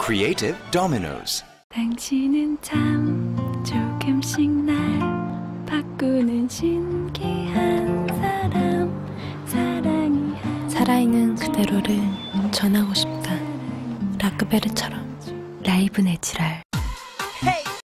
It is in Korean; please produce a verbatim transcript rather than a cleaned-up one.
Creative Dominoes. 당신은 참 조금씩 날 바꾸는 신기한 사람. 사랑이 살아있는 그대로를 전하고 싶다. 라크베르처럼. 라이브 내추럴.